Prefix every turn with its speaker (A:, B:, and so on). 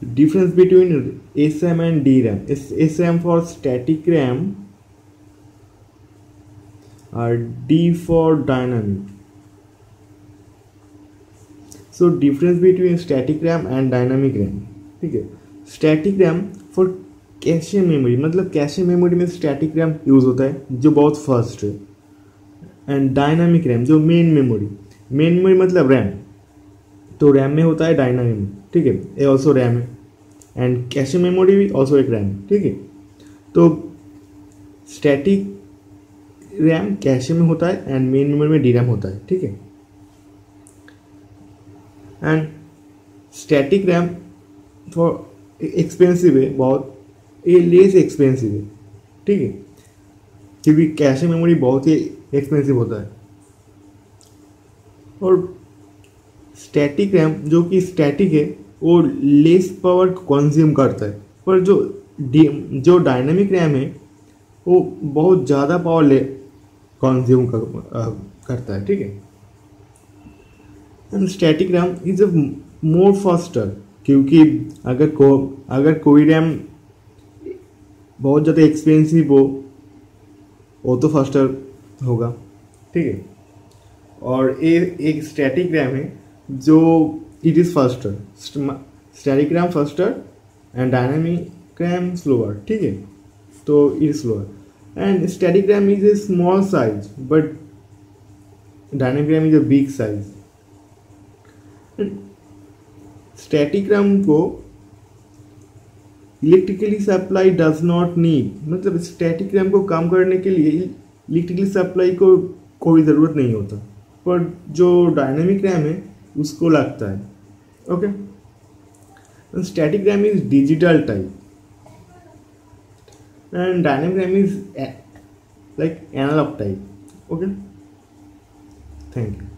A: Difference between SRAM and DRAM. SRAM for static RAM or D for dynamic. So difference between static RAM and dynamic RAM. ठीक है, static RAM for cache memory, मतलब cache memory में static RAM use होता है जो बहुत fast है, and dynamic RAM जो मेन मेमोरी मतलब रैम, तो रैम में होता है डायनामिक, ठीक है, ये ऑल्सो रैम है, एंड कैशे मेमोरी भी ऑल्सो एक रैम है, ठीक है। तो स्टैटिक रैम कैशे में होता है एंड मेन मेमोरी में डी रैम होता है, ठीक है। And static RAM for expensive है बहुत, ये लेस एक्सपेंसिव है, ठीक है, क्योंकि कैशे मेमोरी बहुत ही एक्सपेंसिव होता है। और स्टैटिक रैम जो कि स्टैटिक है वो लेस पावर कंज्यूम करता है, पर जो डायनामिक रैम है वो बहुत ज़्यादा पावर कंज्यूम करता है, ठीक है। And static RAM is a more faster, क्योंकि अगर कोई रैम बहुत ज़्यादा एक्सपेंसिव हो वो तो फास्टर होगा, ठीक है। और एक स्टैटिक रैम है जो it is faster, static RAM faster and dynamic RAM slower, ठीक है, तो it is slower. And static RAM is a small size but dynamic RAM is a big size. Static RAM को electrically supply does not need, मतलब static RAM को काम करने के लिए इलेक्ट्रिकली सप्लाई को कोई ज़रूरत नहीं होता, पर जो डायनामिक रैम है उसको लगता है, okay. Static RAM is digital type and dynamic RAM is like analog type, okay. Thank you.